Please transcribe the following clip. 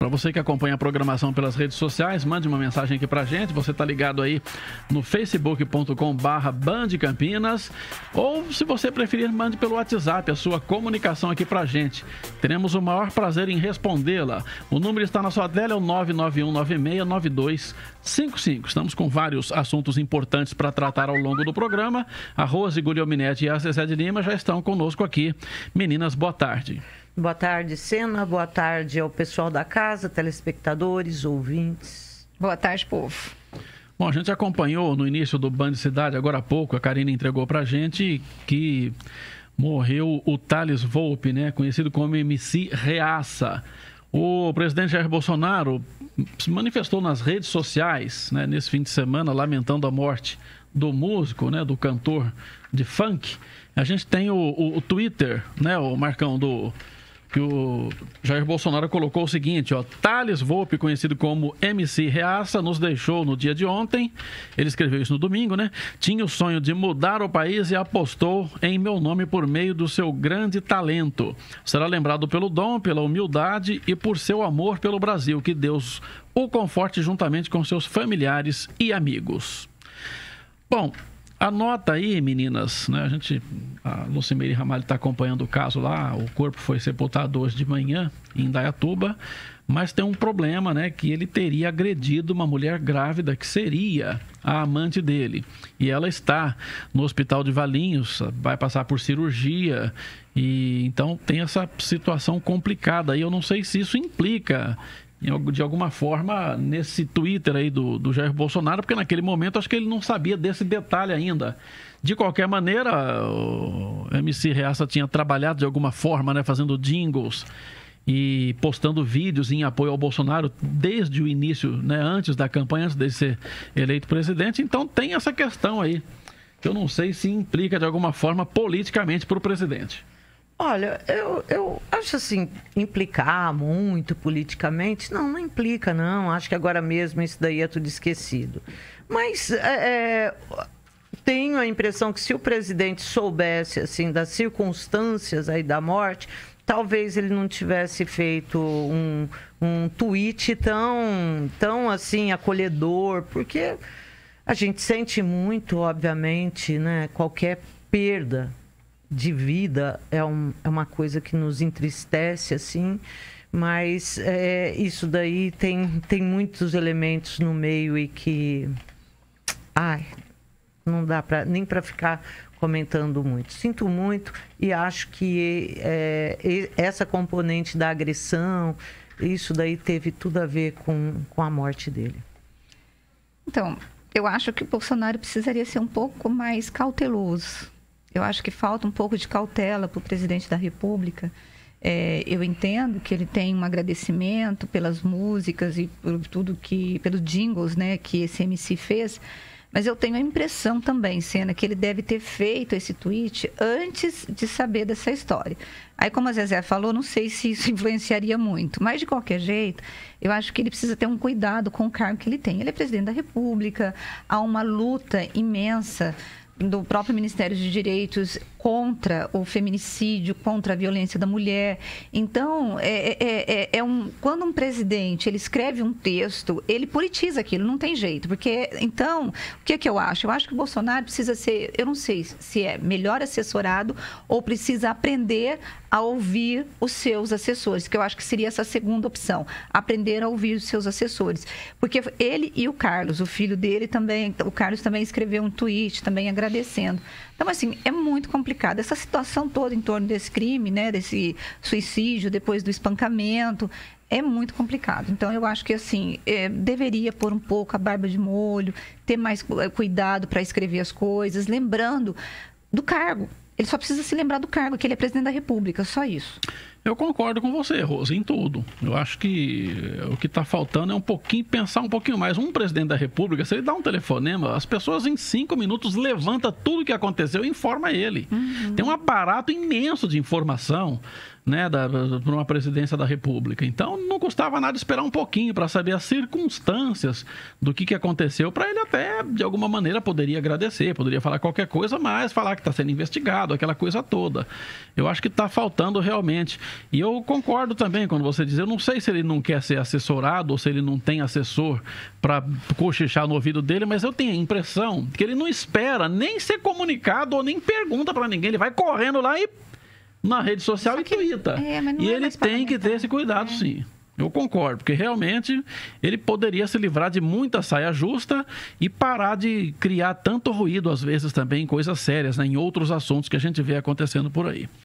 Para você que acompanha a programação pelas redes sociais, mande uma mensagem aqui pra gente. Você tá ligado aí no facebook.com/Band Campinas, ou se você preferir, mande pelo WhatsApp a sua comunicação aqui pra gente. Teremos o maior prazer em respondê-la. O número está na sua tela, é o 991969255. Estamos com vários assuntos importantes para tratar ao longo do programa. A Rose Guglielminetti e a Zezé de Lima já estão conosco aqui. Meninas, boa tarde. Boa tarde, Sena. Boa tarde ao pessoal da casa, telespectadores, ouvintes. Boa tarde, povo. Bom, a gente acompanhou no início do Band Cidade, agora há pouco, a Karina entregou pra gente que morreu o Thales Volpi, né, conhecido como MC Reaça. O presidente Jair Bolsonaro se manifestou nas redes sociais, né, nesse fim de semana, lamentando a morte do músico, né, do cantor de funk. A gente tem o Twitter, né, o Marcão, que o Jair Bolsonaro colocou o seguinte, ó: Thales Volpi, conhecido como MC Reaça, nos deixou no dia de ontem. Ele escreveu isso no domingo, né? Tinha o sonho de mudar o país e apostou em meu nome por meio do seu grande talento. Será lembrado pelo dom, pela humildade e por seu amor pelo Brasil. Que Deus o conforte juntamente com seus familiares e amigos. Bom, anota aí, meninas, né? A Lucimeire Ramalho está acompanhando o caso lá. O corpo foi sepultado hoje de manhã em Indaiatuba, mas tem um problema, né? Que ele teria agredido uma mulher grávida que seria a amante dele. E ela está no hospital de Valinhos, vai passar por cirurgia, e então tem essa situação complicada aí. Eu não sei se isso implica de alguma forma nesse Twitter aí do Jair Bolsonaro, porque naquele momento acho que ele não sabia desse detalhe ainda. De qualquer maneira, o MC Reaça tinha trabalhado de alguma forma, né, fazendo jingles e postando vídeos em apoio ao Bolsonaro desde o início, né, antes da campanha, antes de ser eleito presidente. Então tem essa questão aí, que eu não sei se implica de alguma forma politicamente para o presidente. Olha, eu acho assim, implicar muito politicamente, não implica não, acho que agora mesmo isso daí é tudo esquecido. Mas tenho a impressão que se o presidente soubesse assim das circunstâncias aí da morte, talvez ele não tivesse feito um tweet tão assim acolhedor, porque a gente sente muito, obviamente, né, qualquer perda de vida é uma coisa que nos entristece, assim, mas isso daí tem muitos elementos no meio e que não dá nem para ficar comentando muito. Sinto muito e acho que essa componente da agressão, isso daí teve tudo a ver com a morte dele. Então, eu acho que o Bolsonaro precisaria ser um pouco mais cauteloso. Eu acho que falta um pouco de cautela para o presidente da República. Eu entendo que ele tem um agradecimento pelas músicas e por tudo pelos jingles, né, que esse MC fez, mas eu tenho a impressão também, Sena, que ele deve ter feito esse tweet antes de saber dessa história. Aí, como a Zezé falou, não sei se isso influenciaria muito, mas de qualquer jeito, eu acho que ele precisa ter um cuidado com o cargo que ele tem. Ele é presidente da República, há uma luta imensa do próprio Ministério de Direitos contra o feminicídio, contra a violência da mulher. Então, quando um presidente ele escreve um texto, ele politiza aquilo, não tem jeito. Porque, então, o que eu acho? Eu acho que o Bolsonaro precisa ser, eu não sei se é melhor assessorado ou precisa aprender a ouvir os seus assessores, que eu acho que seria essa segunda opção, aprender a ouvir os seus assessores. Porque ele e o Carlos, o filho dele também, o Carlos também escreveu um tweet, também agradecendo. Então, assim, é muito complicado. Essa situação toda em torno desse crime, né, desse suicídio, depois do espancamento, é muito complicado. Então, eu acho que, assim, deveria pôr um pouco a barba de molho, ter mais cuidado para escrever as coisas, lembrando do cargo. Ele só precisa se lembrar do cargo, que ele é presidente da República, só isso. Eu concordo com você, Rose, em tudo. Eu acho que o que está faltando é pensar um pouquinho mais. Um presidente da República, se ele dá um telefonema, as pessoas em 5 minutos levantam tudo o que aconteceu e informa ele. Uhum. Tem um aparato imenso de informação, né, para uma presidência da República. Então, não custava nada esperar um pouquinho para saber as circunstâncias do que aconteceu, para ele até, de alguma maneira, poderia agradecer, poderia falar qualquer coisa, mas falar que está sendo investigado, aquela coisa toda. Eu acho que está faltando realmente. E eu concordo também quando você diz, eu não sei se ele não quer ser assessorado ou se ele não tem assessor para cochichar no ouvido dele, mas eu tenho a impressão que ele não espera nem ser comunicado ou nem pergunta para ninguém. Ele vai correndo lá e na rede social e tuita. E ele tem que ter esse cuidado, sim. Eu concordo, porque realmente ele poderia se livrar de muita saia justa e parar de criar tanto ruído, às vezes, também em coisas sérias, né, em outros assuntos que a gente vê acontecendo por aí.